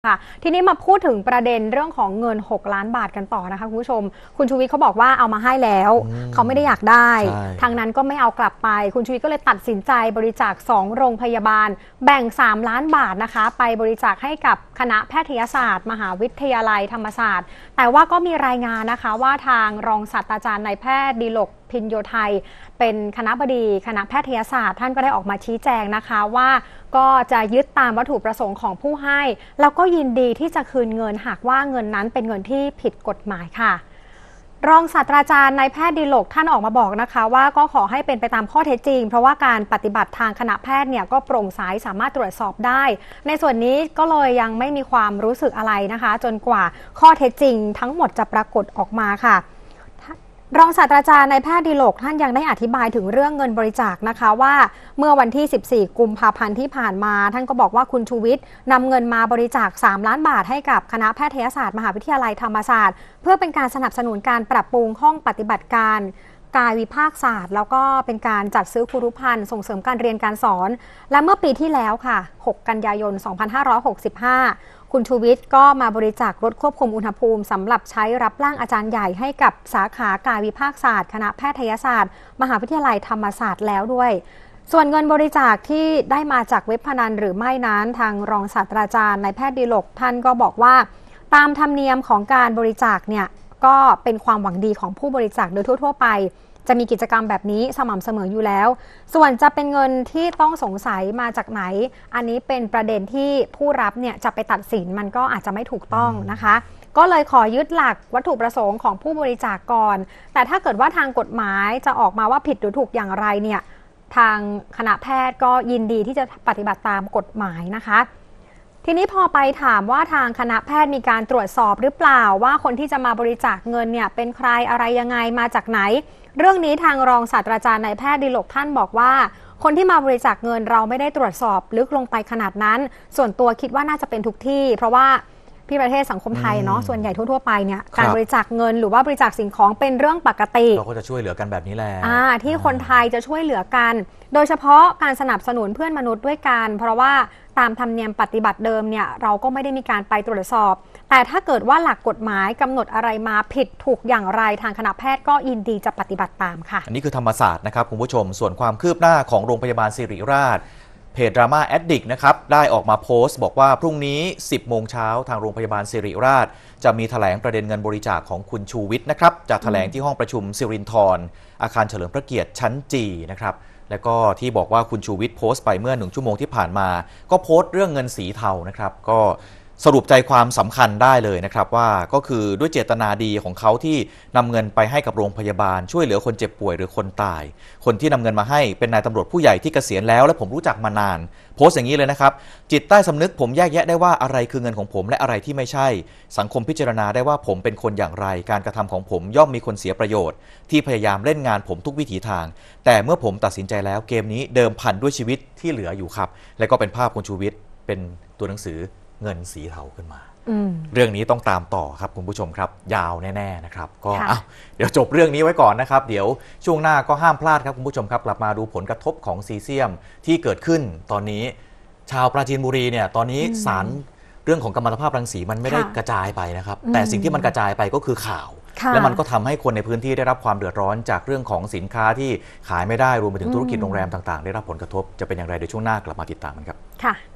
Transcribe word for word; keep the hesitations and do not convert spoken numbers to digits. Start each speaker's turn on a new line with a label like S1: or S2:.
S1: ค่ะทีนี้มาพูดถึงประเด็นเรื่องของเงินหกล้านบาทกันต่อนะคะคุณผู้ชมคุณชูวิทย์เขาบอกว่าเอามาให้แล้วเขาไม่ได้อยากได้ทางนั้นก็ไม่เอากลับไปคุณชูวิทย์ก็เลยตัดสินใจบริจาคสองโรงพยาบาลแบ่งสามล้านบาทนะคะไปบริจาคให้กับคณะแพทยศาสตร์มหาวิทยาลัยธรรมศาสตร์แต่ว่าก็มีรายงานนะคะว่าทางรองศาสตราจารย์นายแพทย์ดิลกพินโยไทยเป็นคณบดีคณะแพทยศาสตร์ท่านก็ได้ออกมาชี้แจงนะคะว่าก็จะยึดตามวัตถุประสงค์ของผู้ให้แล้วก็ยินดีที่จะคืนเงินหากว่าเงินนั้นเป็นเงินที่ผิดกฎหมายค่ะรองศาสตราจารย์นายแพทย์ดิลกท่านออกมาบอกนะคะว่าก็ขอให้เป็นไปตามข้อเท็จจริงเพราะว่าการปฏิบัติทางคณะแพทย์เนี่ยก็โปร่งใสสามารถตรวจสอบได้ในส่วนนี้ก็เลยยังไม่มีความรู้สึกอะไรนะคะจนกว่าข้อเท็จจริงทั้งหมดจะปรากฏออกมาค่ะรองศาสตราจารย์นายแพทย์ดิลกท่านยังได้อธิบายถึงเรื่องเงินบริจาคนะคะว่าเมื่อวันที่สิบสี่กุมภาพันธ์ที่ผ่านมาท่านก็บอกว่าคุณชูวิทย์นำเงินมาบริจาคสามล้านบาทให้กับคณะแพทยศาสตร์มหาวิทยาลัยธรรมศาสตร์เพื่อเป็นการสนับสนุนการปรับปรุงห้องปฏิบัติการกายวิภาคศาสตร์แล้วก็เป็นการจัดซื้อครุภัณฑ์ส่งเสริมการเรียนการสอนและเมื่อปีที่แล้วค่ะหกกันยายนสองพันห้าร้อยหกสิบห้าคุณชูวิทย์ก็มาบริจาครถควบคุมอุณหภูมิสำหรับใช้รับร่างอาจารย์ใหญ่ให้กับสาขากายวิภาคศาสตร์คณะแพทยศาสตร์มหาวิทยาลัยธรรมศาสตร์แล้วด้วยส่วนเงินบริจาคที่ได้มาจากเว็บพนันหรือไม่นั้นทางรองศาสตราจารย์นายแพทย์ดิลกท่านก็บอกว่าตามธรรมเนียมของการบริจาคเนี่ยก็เป็นความหวังดีของผู้บริจาคโดยทั่วๆไปจะมีกิจกรรมแบบนี้สม่ำเสมออยู่แล้วส่วนจะเป็นเงินที่ต้องสงสัยมาจากไหนอันนี้เป็นประเด็นที่ผู้รับเนี่ยจะไปตัดสินมันก็อาจจะไม่ถูกต้องนะคะก็เลยขอยึดหลักวัตถุประสงค์ของผู้บริจาคก่อนแต่ถ้าเกิดว่าทางกฎหมายจะออกมาว่าผิดหรือถูกอย่างไรเนี่ยทางคณะแพทย์ก็ยินดีที่จะปฏิบัติตามกฎหมายนะคะทีนี้พอไปถามว่าทางคณะแพทย์มีการตรวจสอบหรือเปล่าว่าคนที่จะมาบริจาคเงินเนี่ยเป็นใครอะไรยังไงมาจากไหนเรื่องนี้ทางรองศาสตราจารย์นายแพทย์ดิลกท่านบอกว่าคนที่มาบริจาคเงินเราไม่ได้ตรวจสอบลึกลงไปขนาดนั้นส่วนตัวคิดว่าน่าจะเป็นทุกที่เพราะว่าพี่ประเทศสังคมไทยเนาะส่วนใหญ่ทั่วๆไปเนี่ยการบริจาคเงินหรือว่าบริจาคสิ่งของเป็นเรื่องปกติ
S2: เราก็จะช่วยเหลือกันแบบนี้แหละ
S1: ที่คนไทยจะช่วยเหลือกันโดยเฉพาะการสนับสนุนเพื่อนมนุษย์ด้วยกันเพราะว่าตามธรรมเนียมปฏิบัติเดิมเนี่ยเราก็ไม่ได้มีการไปตรวจสอบแต่ถ้าเกิดว่าหลักกฎหมายกำหนดอะไรมาผิดถูกอย่างไรทางคณะแพทย์ก็ยินดีจะปฏิบัติตามค่ะ
S2: อันนี้คือธรรมศาสตร์นะครับคุณผู้ชมส่วนความคืบหน้าของโรงพยาบาลศิริราชเพจดราม่าแอดดิกนะครับได้ออกมาโพสต์บอกว่าพรุ่งนี้สิบโมงเช้าทางโรงพยาบาลศิริราชจะมีแถลงประเด็นเงินบริจาคของคุณชูวิทย์นะครับจะแถลงที่ห้องประชุมสิรินธรอาคารเฉลิมพระเกียรติชั้นจีนะครับแล้วก็ที่บอกว่าคุณชูวิทย์โพสต์ไปเมื่อหนึ่งชั่วโมงที่ผ่านมาก็โพสต์เรื่องเงินสีเทานะครับก็สรุปใจความสำคัญได้เลยนะครับว่าก็คือด้วยเจตนาดีของเขาที่นำเงินไปให้กับโรงพยาบาลช่วยเหลือคนเจ็บป่วยหรือคนตายคนที่นำเงินมาให้เป็นนายตำรวจผู้ใหญ่ที่เกษียณแล้วและผมรู้จักมานานโพสต์อย่างนี้เลยนะครับจิตใต้สำนึกผมแยกแยะได้ว่าอะไรคือเงินของผมและอะไรที่ไม่ใช่สังคมพิจารณาได้ว่าผมเป็นคนอย่างไรการกระทำของผมย่อมมีคนเสียประโยชน์ที่พยายามเล่นงานผมทุกวิถีทางแต่เมื่อผมตัดสินใจแล้วเกมนี้เดิมพันด้วยชีวิตที่เหลืออยู่ครับและก็เป็นภาพคุณชูวิทย์เป็นตัวหนังสืองินสีเทาขึ้นมาเรื่องนี้ต้องตามต่อครับคุณผู้ชมครับยาวแน่ๆนะครับก็เดี๋ยวจบเรื่องนี้ไว้ก่อนนะครับเดี๋ยวช่วงหน้าก็ห้ามพลาดครับคุณผู้ชมครับกลับมาดูผลกระทบของซีเซียมที่เกิดขึ้นตอนนี้ชาวปราจีนบุรีเนี่ยตอนนี้สารเรื่องของกัมมันตภาพรังสีมันไม่ได้กระจายไปนะครับแต่สิ่งที่มันกระจายไปก็คือข่าวและมันก็ทำให้คนในพื้นที่ได้รับความเดือดร้อนจากเรื่องของสินค้าที่ขายไม่ได้รวมไปถึงธุรกิจโรงแรมต่างๆได้รับผลกระทบจะเป็นอย่างไรเดี๋ยวช่วงหน้ากลับมาติดตามกันครับ
S1: ค่ะ